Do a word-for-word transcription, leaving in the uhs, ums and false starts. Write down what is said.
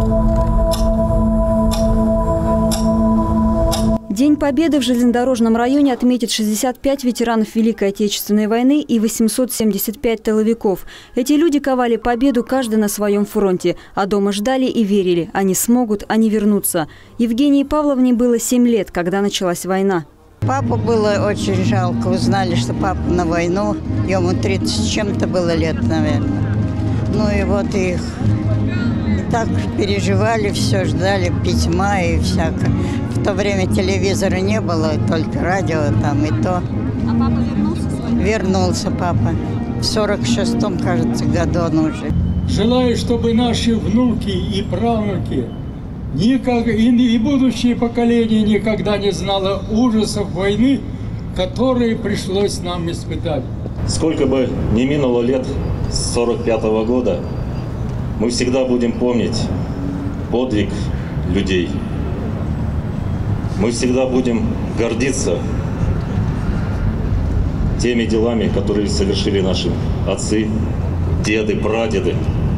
День Победы в железнодорожном районе отметит шестьдесят пять ветеранов Великой Отечественной войны и восемьсот семьдесят пять тыловиков. Эти люди ковали победу каждый на своем фронте, а дома ждали и верили – они смогут, они вернутся. Евгении Павловне было семь лет, когда началась война. Папу было очень жалко. Узнали, что папа на войну. Ему тридцать с чем-то было лет, наверное. Ну и вот их и так переживали, все ждали письма и всякое. В то время телевизора не было, только радио там и то. А папа вернулся с войны? Вернулся папа. В сорок шестом, кажется, году он уже. Желаю, чтобы наши внуки и правнуки, никак, и, и будущее поколение никогда не знало ужасов войны, которые пришлось нам испытать. Сколько бы ни минуло лет с сорок пятого года, мы всегда будем помнить подвиг людей. Мы всегда будем гордиться теми делами, которые совершили наши отцы, деды, прадеды.